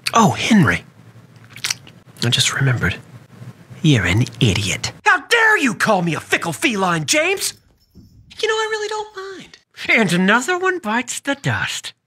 Oh, Henry. I just remembered. You're an idiot. How dare you call me a fickle feline, James? You know, I really don't mind. And another one bites the dust.